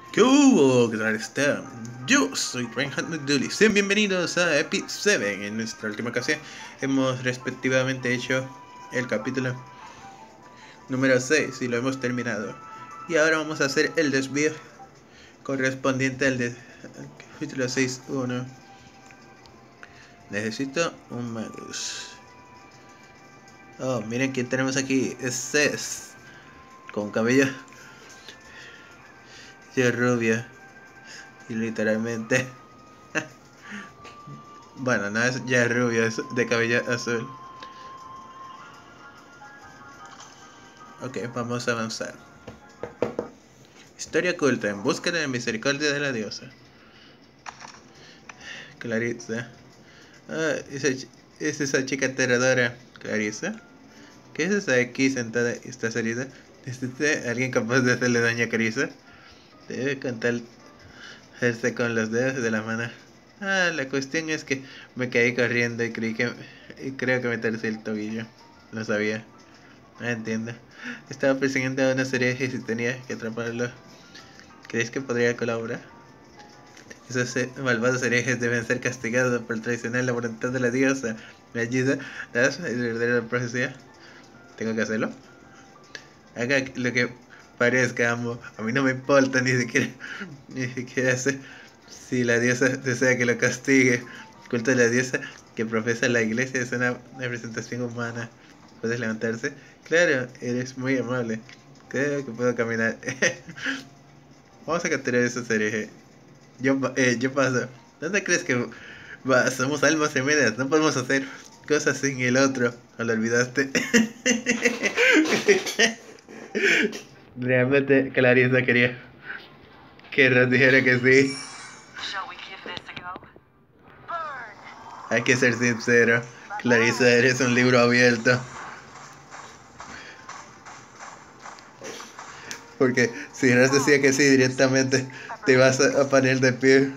¿Qué hubo? ¿Qué tal está? Yo soy Reinhardt McDooley. Sean bienvenidos a Epic 7. En nuestra última ocasión hemos respectivamente hecho el capítulo número 6 y lo hemos terminado. Y ahora vamos a hacer el desvío correspondiente al capítulo 6.1. Necesito un Magus. Oh, miren quién tenemos aquí. Es Cés. Con cabello de rubia. Y literalmente... Bueno, no es ya rubio, es de cabello azul. Ok, vamos a avanzar. Historia oculta, en busca de la misericordia de la diosa. Clarissa. Ah, es esa chica aterradora. Clarissa. ¿Qué es esa aquí sentada y está herida? ¿Es alguien capaz de hacerle daño a Clarissa? Debe contarse con los dedos de la mano. Ah, la cuestión es que me caí corriendo y creo que me torcí el tobillo. Lo sabía. No entiendo. Estaba persiguiendo a unos herejes y tenía que atraparlo. ¿Crees que podría colaborar? Esos malvados herejes deben ser castigados por traicionar la voluntad de la diosa. ¿Me ayuda? ¿Das el heredero de la profecía? ¿Tengo que hacerlo? Haga lo que parezca, amo. A mí no me importa ni siquiera sé si la diosa desea que lo castigue. El culto de la diosa que profesa la iglesia es una representación humana. ¿Puedes levantarse? Claro, eres muy amable. Creo que puedo caminar. Vamos a capturar a esos herejes. Yo paso. ¿Dónde crees que va? Somos almas gemelas, no podemos hacer cosas sin el otro. ¿O lo olvidaste? Realmente Clarissa quería que Ross dijera que sí. Hay que ser sincero. Clarissa, eres un libro abierto. Porque si Ross decía que sí directamente, te vas a poner de pie.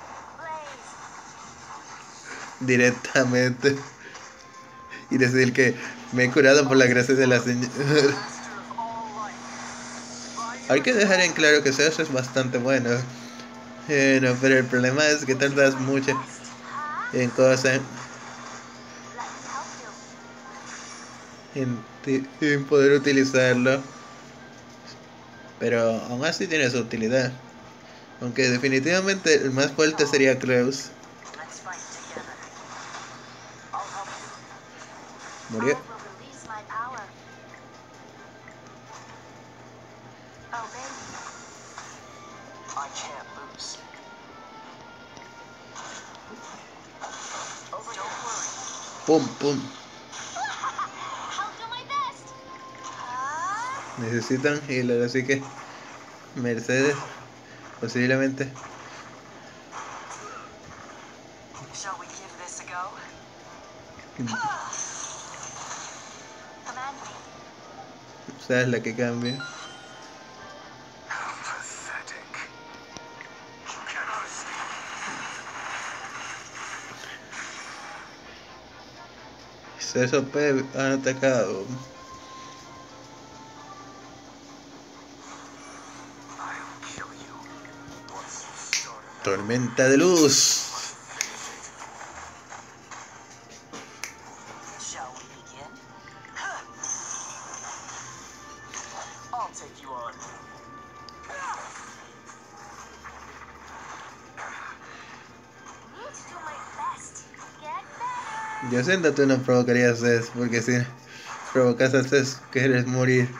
Directamente. Y decir que me he curado por la gracia de la señora. Hay que dejar en claro que Zeus es bastante bueno. No, pero el problema es que tardas mucho en cosas. En poder utilizarlo. Pero aún así tiene su utilidad. Aunque definitivamente el más fuerte sería Kraus. Murió. Pum, pum. Necesitan healer, así que Mercedes posiblemente. O sea, es la que cambia. Eso han atacado. Tormenta de luz. Yo siento que tú no provocarías eso, porque si provocas a Cés, quieres morir.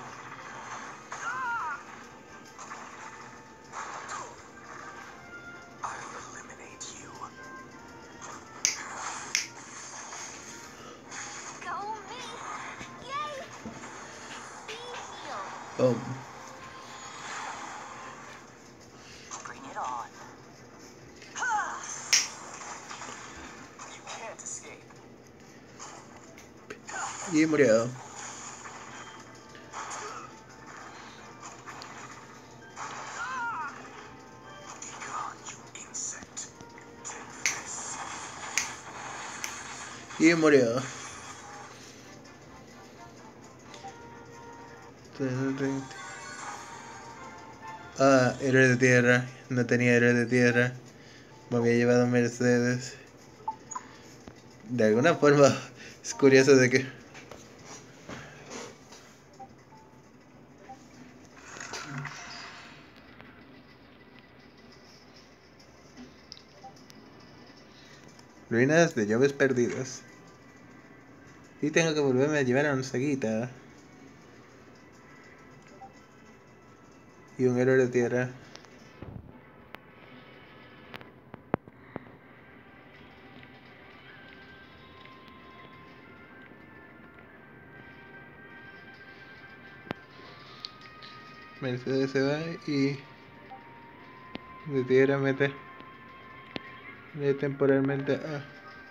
Oh. Y murió. Y murió. Ah, héroe de tierra. No tenía héroe de tierra. Me había llevado Mercedes. De alguna forma es curioso de que... Ruinas de llaves perdidas. Y tengo que volverme a llevar a un Saguita. Y un héroe de tierra. Mercedes se va y... de tierra mete... temporalmente a...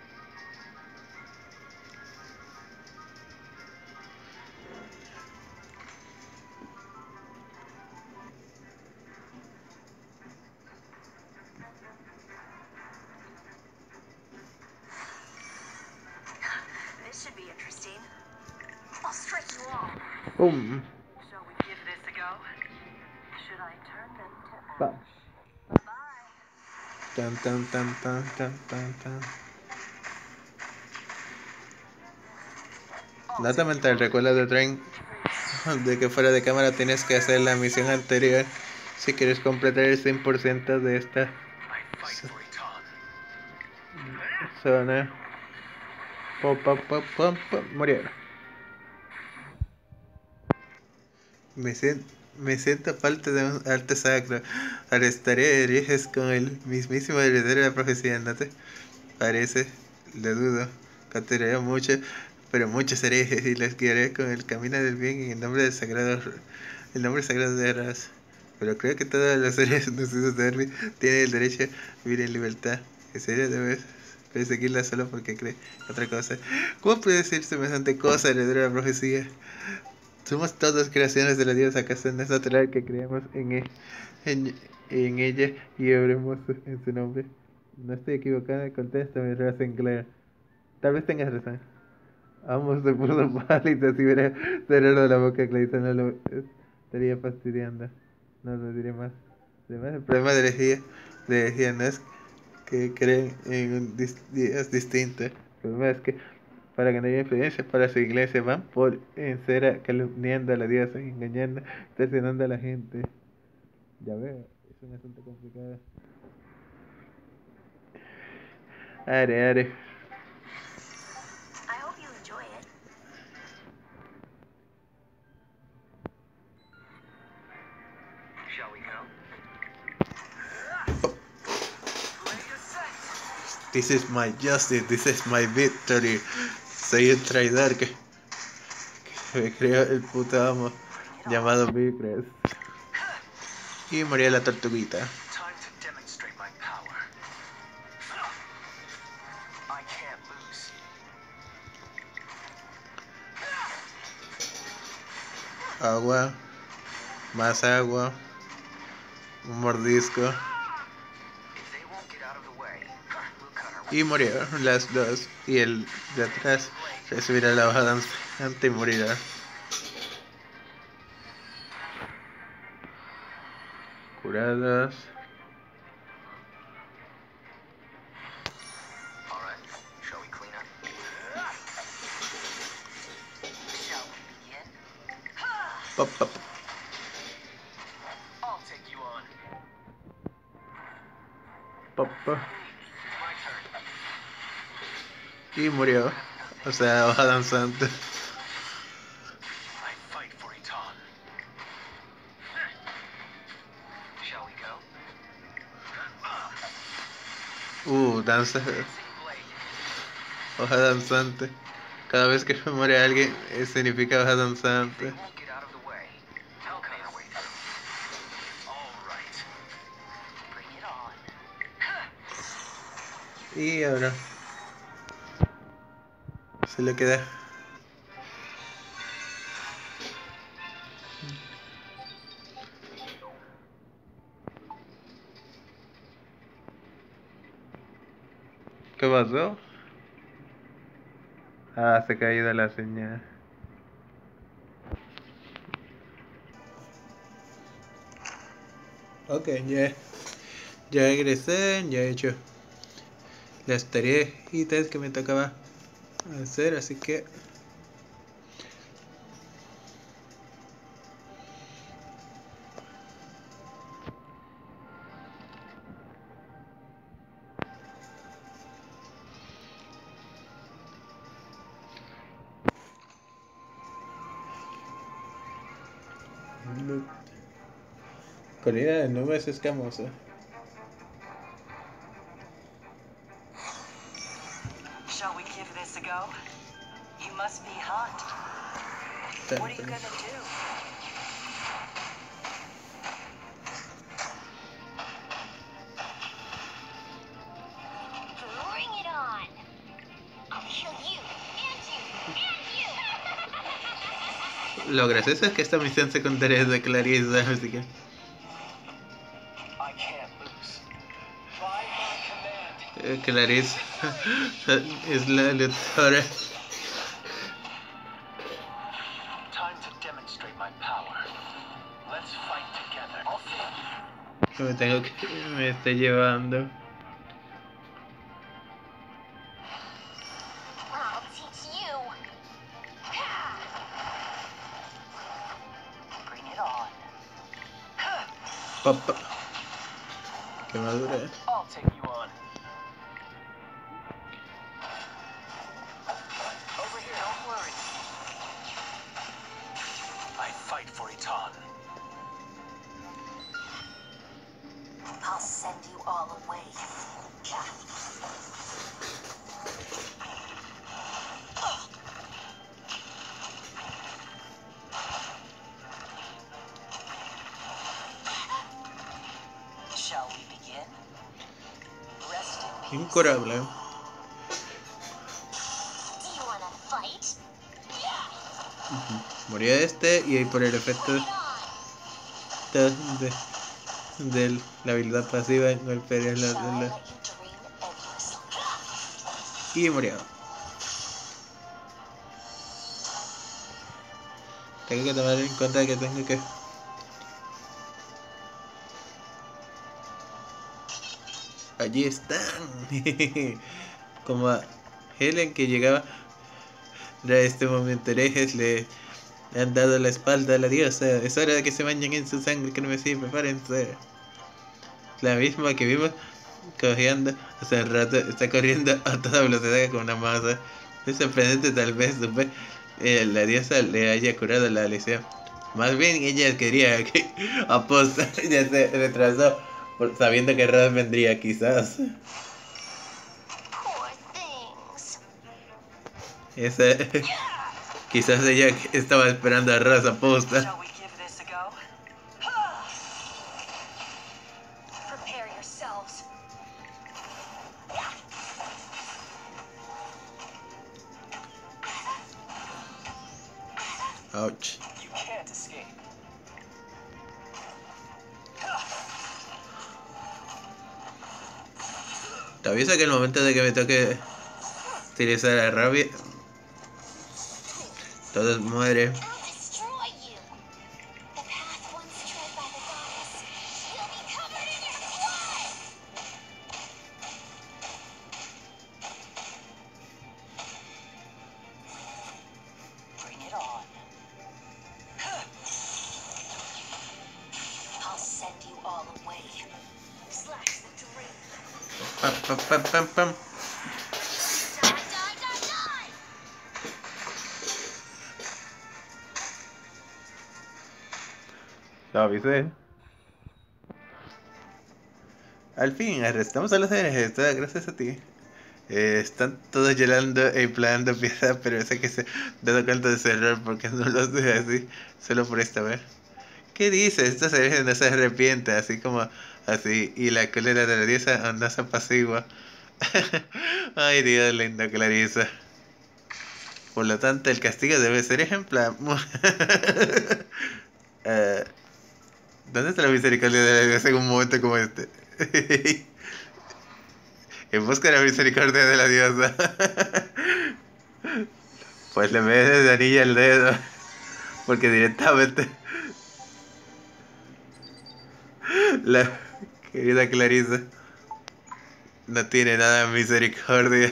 This should be interesting. I'll stretch you off. ¡Pum! Shall we give this a go? Should I turn them to ¡Pam! ash? Bye. Tan tan tan tan tan tan tan. Nota mental, recuerda de Tren de que fuera de cámara tienes que hacer la misión anterior si quieres completar el 100% de esta zona. Pop, pop, pop, pop, pop, morir. Me siento parte de un arte sacro. Arrestaré herejes con el mismísimo heredero de la profecía, ¿no te parece? Lo dudo. Capturaré mucho, pero muchos herejes y los guiaré con el camino del bien en el nombre del sagrado, el nombre sagrado de Ras. Pero creo que todos los herejes nacidos de Erwin tienen el derecho a vivir en libertad. ¿En serio debes perseguirla solo porque cree otra cosa? ¿Cómo puede decir semejante cosa, heredero de la profecía? Somos todos creaciones de la diosa Casandra, es natural que creamos en ella y obremos en su nombre. No estoy equivocada, contéstame, Razenclair. Tal vez tengas razón. Vamos se puso pálido si hubiera cerrado la boca, Clayton no lo estaría fastidiando. No lo diré más. Además, el problema de herejía no es que creen en un Dios distinto. El problema es que para ganar influencia para su iglesia van por encera calumniando a la diosa, engañando, traicionando a la gente. Ya veo, es un asunto complicado. Are. I hope you enjoy it. Shall we go? This is my justice, this is my victory. Soy un traidor que me creó el puto amo llamado Bicres. Y moría la tortuguita. Time to demonstrate my power. I can't lose. Agua, más agua, un mordisco. If they won't get out of the way, we'll cut our way. Y murieron las dos. Y el de atrás recibirá la hoja danzante y morirá. Curadas. All right. Shall we clean up? Shall we begin? Pop, pop. I'll take you on. Pop, pop. My turn. Y murió. O sea, hoja danzante. I fight for Eton. Shall we go? Danza. Same blade. Hoja danzante. Cada vez que muere alguien, significa hoja They danzante. won't get out of the way. We'll cut our way through. All right. Bring it on. Y ahora se le queda. ¿Qué pasó? Ah, se ha caído la señal. Ok, ya regresé, ya he hecho las tareitas que me tocaba hacer, así que corrida de nubes escamosas. Shall we give this a go? You must be hot. What are you gonna do? Bring it on! I'll kill you, and you, and you! Lo gracioso es que esta misión secundaria es de Clarissa, así que I can't lose. By my command. Clarissa es la lectora. Time to demonstrate my power. Let's fight together. I'll see. Me está llevando. I'll teach you! Bring it on. Papá. Qué madura. I'll take you on. Over here, don't worry. I fight for Eton. I'll send you all away. Shall we begin? Rest in peace. Incurable. Do you wanna fight? Murió este y ahí por el efecto Bring it on! de la habilidad pasiva golpearía Shall I let you dream endlessly? y murió. Tengo que tomar en cuenta que tengo que... Allí están. Como a Helen que llegaba a este momento herejes le han dado la espalda a la diosa. Es hora de que se bañen en su sangre que no me sirve, prepárense. La misma que vimos cojeando hace rato está corriendo a toda velocidad con una masa. Es sorprendente, tal vez la diosa le haya curado la lesión. Más bien ella quería que aposta ya se retrasó sabiendo que Raz vendría quizás. Poor things. Esa, quizás ella estaba esperando a Raz aposta. Shall we give this a go? Prepare yourselves. Ouch. You can't escape. Te aviso que el momento de que me toque utilizar la rabia, todos mueren. I'll destroy you. The path once tread by the goddess will be covered in your blood. Bring it on. I'll send you all away. Slash the dream. Pam, pam, pam, pam, pam. Die, die, die, die! Lo avisé. Al fin, arrestamos a los herejes, todo gracias a ti. Están todos llorando e implorando piedad, pero sé que se han dado cuenta de ese error porque no los deja así, solo por esta vez. ¿Qué dices? Estos herejes no se arrepienten, así como así, y la cólera de la diosa no se apacigua. Ay, Dios lindo, Clarissa. Por lo tanto, el castigo debe ser ejemplar. ¿Dónde está la misericordia de la diosa en un momento como este? En busca de la misericordia de la diosa. Pues le metes de anilla el dedo. Porque directamente La querida Clarissa no tiene nada de misericordia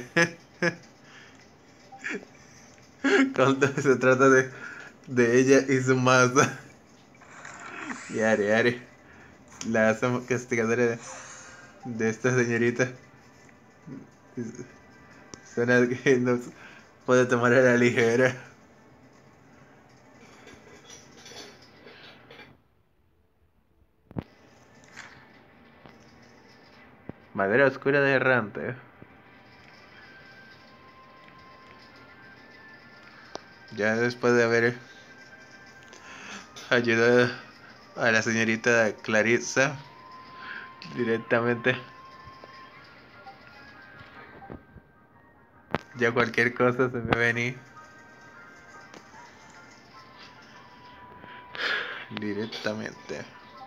cuando se trata de ella y su masa. Yare, yare. La castigadora de esta señorita suena que no puede tomar a la ligera. Madera oscura de errante. Ya después de haber ayudado a la señorita Clarissa directamente, ya cualquier cosa se me venía directamente.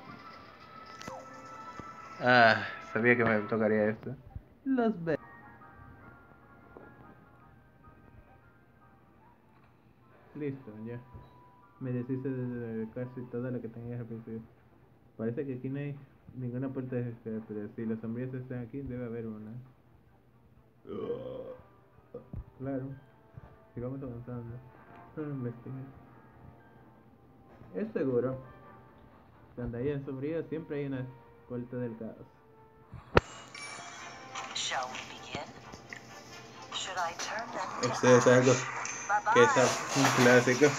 Ah, sabía que me tocaría esto. Los ve. Listo, ya. Me deshice de casi toda la que tenía al principio. Parece que aquí no hay ninguna puerta de escape, pero si los sombríos están aquí, debe haber una. Claro. Sigamos avanzando. Investigar. Es seguro. Cuando hay sombrío siempre hay una puerta del caos. Shall we begin? Should I turn them to Esto es algo que es Bye-bye. un clásico.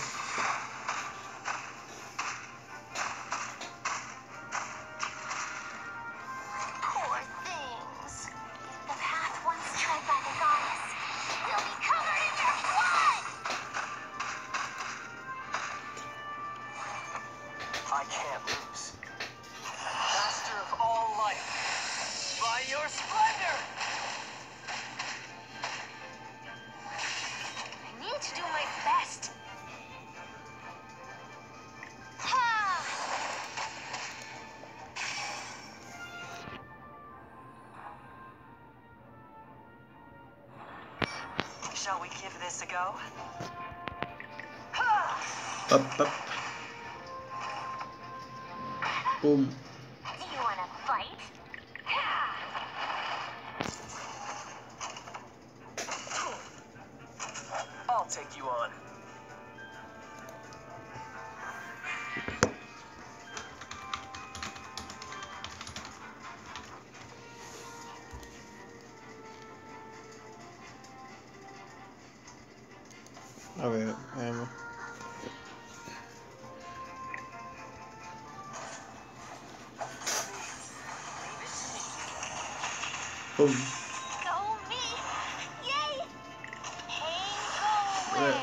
Poor things. The path once tread by the goddess will be covered in your blood! I can't lose. Master of all life, by your splendor! I need to do my best. Ha! Shall we give this a go? Pop, pop. Boom. Do you want to fight? I'll take you on. A ver, boom. Go me! Yay! Pain go away!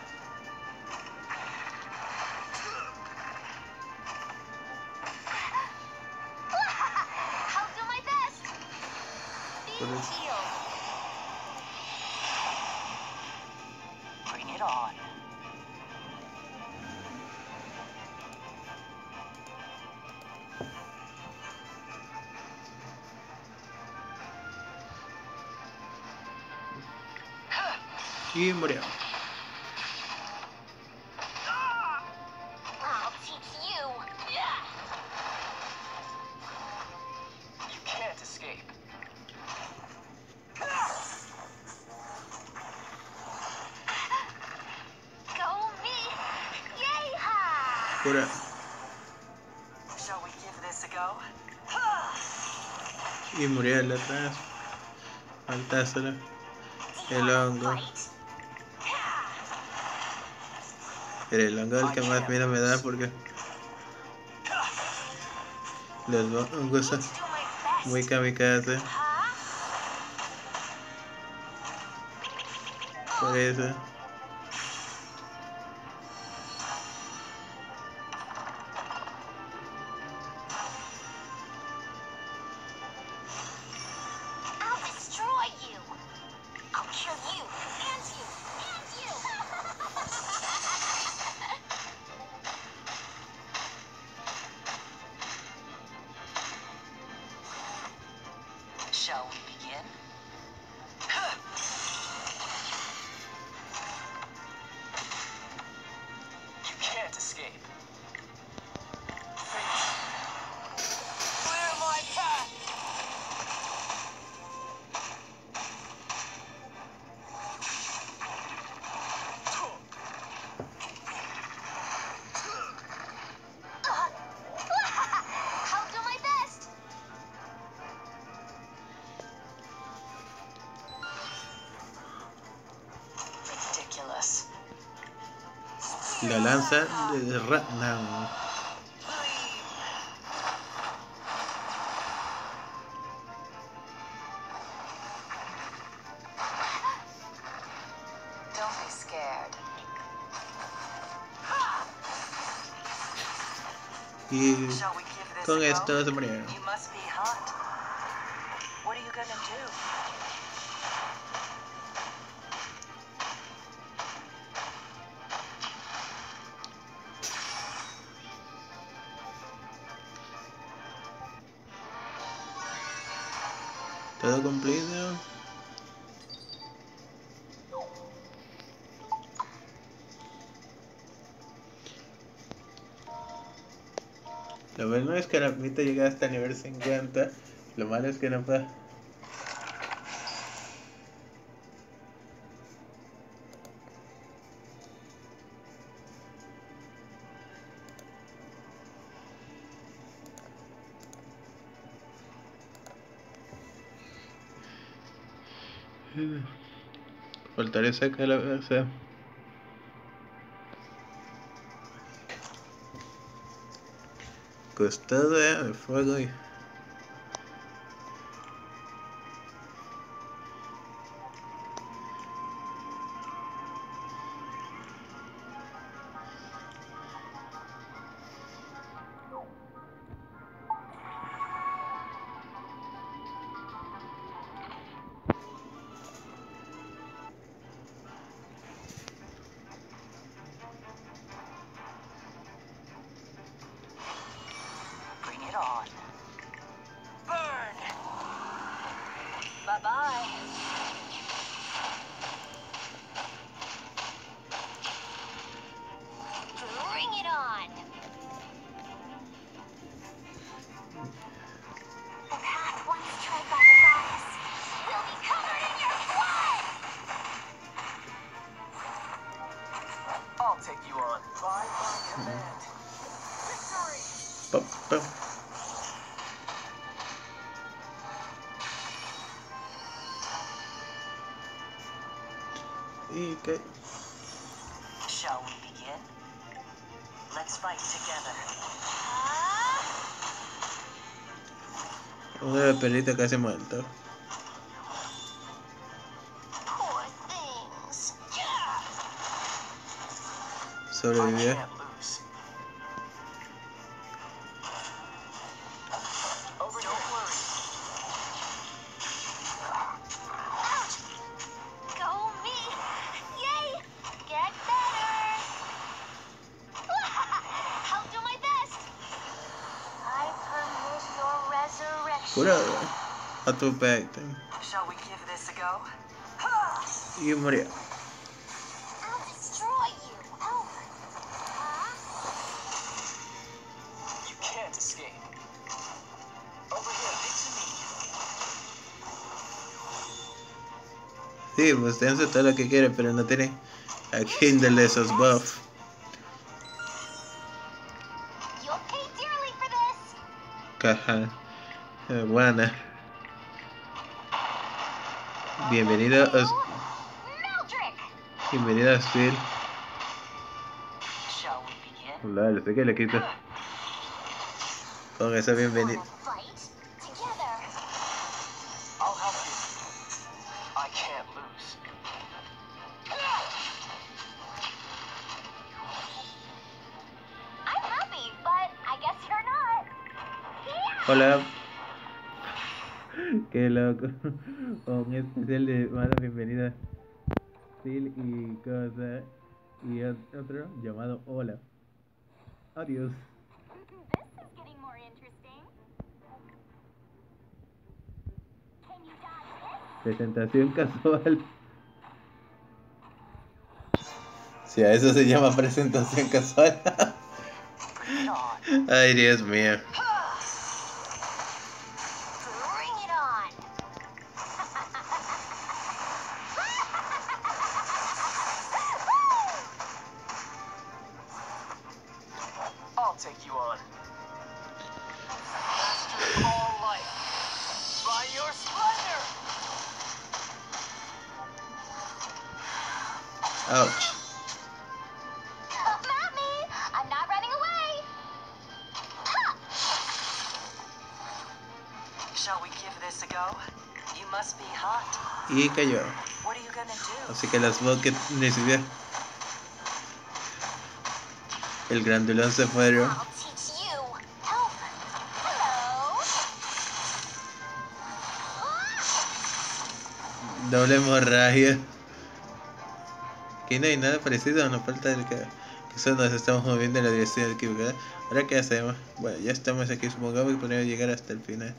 I'll do my best! Be What is- healed. Bring it on. Y murió. I'll teach you. You can't escape. Go me! Yay! Ha! Cura. Shall we give this a go? Y murió el atrás. Faltáselo. Do you El wanna hongo. fight? Pero el hongo es el que más miedo me da porque los hongos son Do my best. muy kamikaze. Ha? Por eso. I'll destroy you. I'll kill you and you and you. Shall we begin? You can't escape. la lanza de Ratnam. Don't be scared. Y Shall we give this con a go? esto se murieron. You must be hot. What are you gonna do? Todo cumplido. Lo bueno es que la meta llega hasta el nivel 50. Lo malo es que no puede. Faltaría sacar la cabeza. Costada de fuego y. Bring it on. Burn! Bye-bye. Bring it on. The path once tread by the goddess will be covered in your blood. I'll take you on. By my command. Victory! Pop, pop. Y que. Shall we begin? Let's fight together. Uno de los perritos casi muerto. Poor things. Sobrevivió. I can't lose. Over here. Don't worry. Ouch! Go me! Yay! Get better! I'll do my best! I permit your resurrection. Pura a tu pecho. Shall we give this a go? Y murió. I'll destroy you! Help! You can't escape. Over here, picture me. Sí, pues dense todo lo que quiere, pero no tiene a Kindle de esos buffs. You'll pay dearly for this! Caja. Buena. Bienvenido a. Mildred! Bienvenido a Steel. Shall we begin? Dale, sé que le quito. Con esa bienvenida. Wanna fight? Together! I'll help you. I can't lose. I'm happy, but I guess you're not. Yeah! Hola. Qué loco. Un especial de mala bienvenida. Steel y cosa. Y otro llamado Hola. Adiós. This is getting more interesting. Can you dodge this? Presentación casual. Si a eso se llama presentación casual. Bring it on. Ay, Dios mío. Bring it on! I'll take you on. Master of all life. By your splendor! Ouch. Come Shall we give this a go? You must be hot. Y cayó. What are you gonna do? Así que las Bucket recibió. El grandulón se fueron. I'll teach you. Help. Hello. Doble hemorragia. Aquí no hay nada parecido, nos falta el que solo nos estamos moviendo en la dirección equivocada. Ahora qué hacemos. Bueno, ya estamos aquí, supongamos que podemos llegar hasta el final.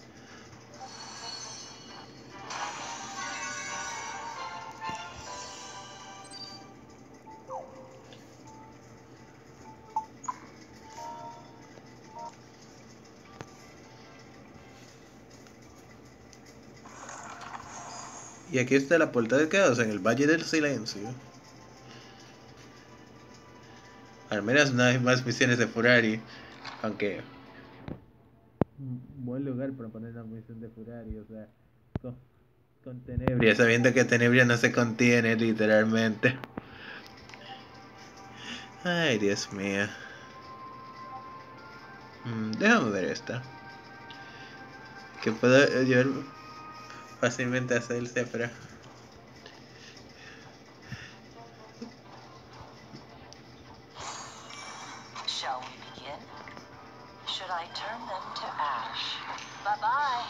Y aquí está la puerta del caos en el Valle del Silencio. Al menos no hay más misiones de Furari. Aunque... buen lugar para poner la misión de Furari, o sea... Con Tenebria, sabiendo que Tenebria no se contiene, literalmente. Ay, Dios mío. Déjame ver esta. Que puedo llevar fácilmente a Celsia, pero... Shall we begin? Should I turn them to ash? Bye-bye.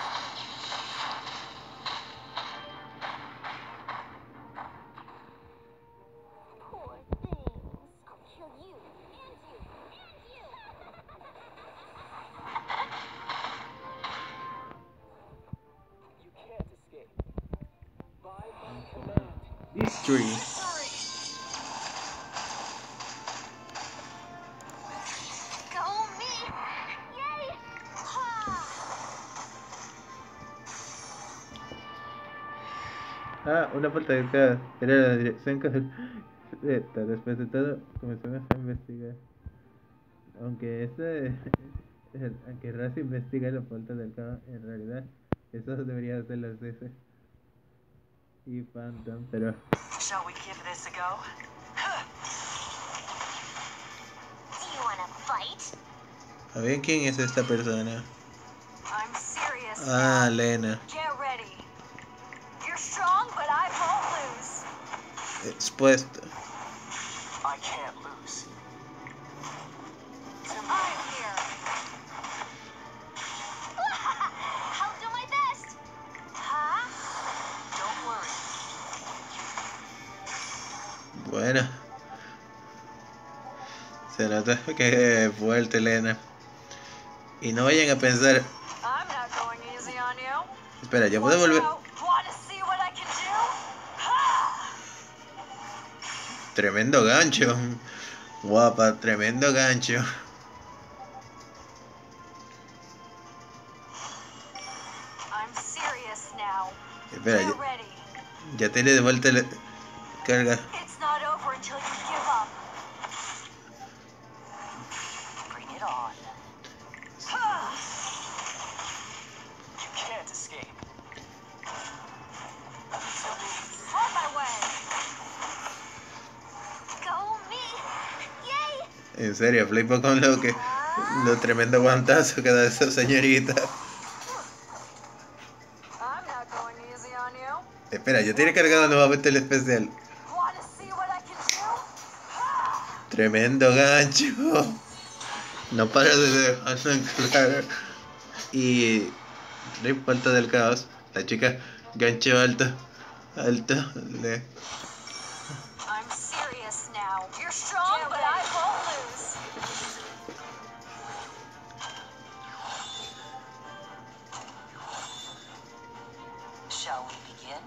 Poor things. I'll kill you and you and you. You can't escape. By my command. These three. Go me. Yay. Una puerta de caos. Era la dirección correcta. Después de todo, comenzamos a investigar. Aunque aunque Raz investiga la puerta del caos, en realidad eso debería ser los DC y Phantom, pero Shall we give this a go? Do you want to fight? a ver quién es esta persona. I'm serious. Ah, now. Lena. Get ready. You're strong, but I won't lose. Expuesto. I can't lose. I'm here. I'll do my best. Huh? Don't worry. Bueno. Se nota que es fuerte, Lena. Y no vayan a pensar. I'm not going easy on you. Espera, ya puedo Watch volver. out. Wanna see what I can do? Ha! Tremendo gancho. Guapa, tremendo gancho. I'm serious now. Espera, Get ya, ready. ya tiene de vuelta la carga. It's not over until you give up. Bring it on. Ha! You can't escape. On my way. Go me. Yay. En serio, flipo con lo tremendo guantazo que da esa señorita. I'm not going easy on you. Espera, ya tiene cargado nuevamente el especial. Wanna see what I can do? Ha! Tremendo gancho. No para de dejarlo en claro. Y no importa del caos. La chica gancho alto. Alto. Le... I'm serious now. You're strong, but I won't lose. Shall we begin?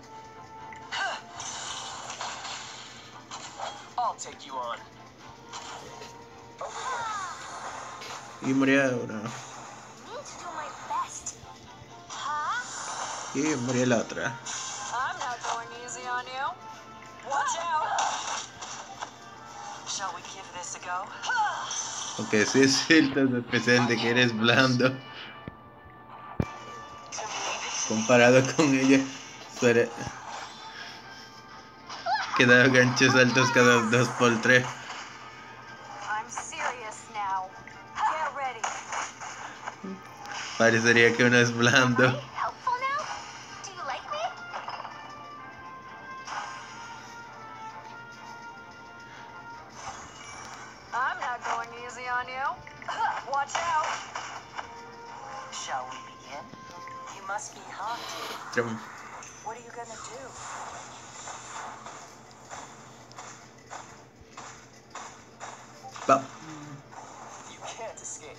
I'll take you on. Y murió una. Need to do my best. Huh? Y murió la otra. I'm not going easy on you. Watch out. Shall we give this a go? Aunque sí es cierto, especial de que eres blando. Comparado con ella, suele quedar ganchos altos cada 2x3. I'm serious now. Get ready. Parecería que uno es blando. Helpful now? Do you like me? I'm not going easy on you. Watch out. Shall we begin? You must be hot. Trum. What are you gonna do? Pa. You can't escape.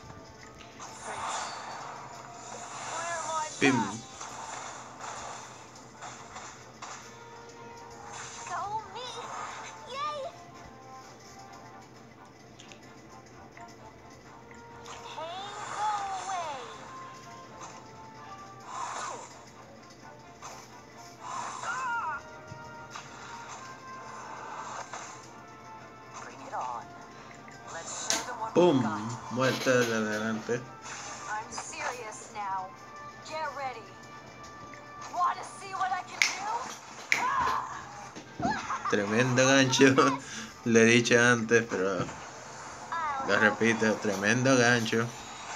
Clear my Pim. path. Go me! Yay! Pain, go away! Bring it on. Let's show them what Pum. we got. Muerta de adelante. I'm serious now. Get ready. Want to see what I can do? Tremendo gancho. Le he dicho antes, pero I'll lo repito. Tremendo gancho.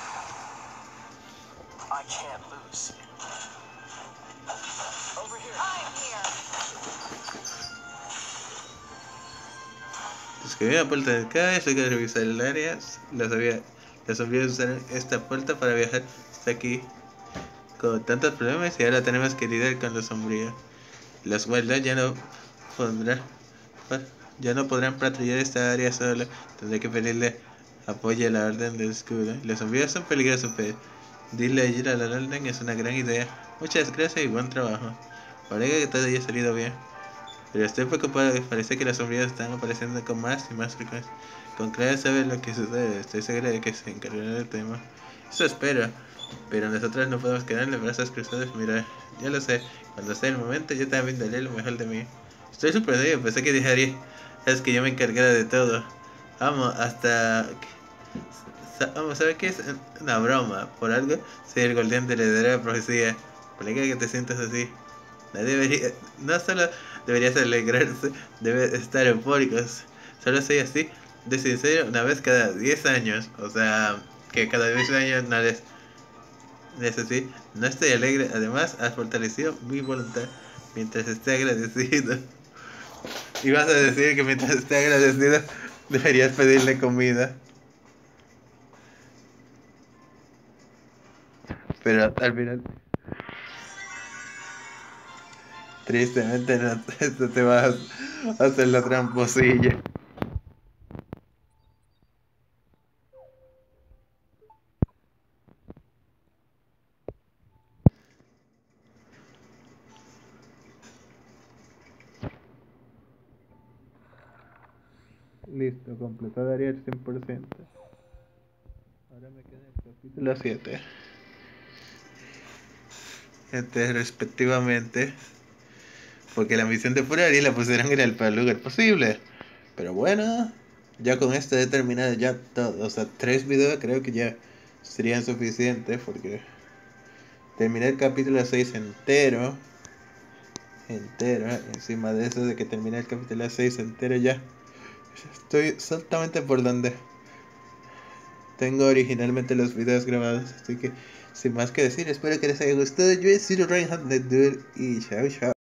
I can't lose. Over here. I'm here. Descubrí la puerta del CAE, hay que revisar el área. Las olvidé usar esta puerta para viajar hasta aquí. Con tantos problemas y ahora tenemos que lidiar con la sombría. Los guardias ya no podrán patrullar esta área sola. Tendré que pedirle apoyo a la orden del escudo. Los sombríos son peligrosos, pero dirle ayuda a la orden es una gran idea. Muchas gracias y buen trabajo. Parece que todo haya salido bien. Pero estoy preocupado, parece que las sombrías están apareciendo con más y más frecuencia. Con Clara sabe lo que sucede, estoy segura de que se encargará del tema. Eso espero, pero nosotros no podemos quedar de brazos cruzados. Mira, ya lo sé, cuando sea el momento yo también daré lo mejor de mí. Estoy sorprendido, pensé que dejaría, es que yo me encargara de todo. Vamos, vamos, ¿sabes qué es? Una broma, por algo soy el guardián de la heredera profecía. Por que te sientas así. No solo deberías alegrarse, debes estar eufóricos. Solo soy así, de sincero, una vez cada 10 años. O sea, que cada 10 años no es así. No estoy alegre, además has fortalecido mi voluntad mientras esté agradecido. Y vas a decir que mientras esté agradecido deberías pedirle comida. Pero al final, tristemente, no, esto te va a hacer la tramposilla. Listo, completado área al 100%. Ahora me queda el capítulo 7. Respectivamente. Porque la misión de Furari la pusieron en el peor lugar posible. Pero bueno, ya con esto he terminado ya todo. O sea, 3 videos creo que ya serían suficientes. Porque terminé el capítulo 6 entero. Encima de eso de que terminé el capítulo 6 entero ya. Estoy exactamente por donde tengo originalmente los videos grabados. Así que sin más que decir, espero que les haya gustado. Yo he sido Reinhardt de Duel y chao chao.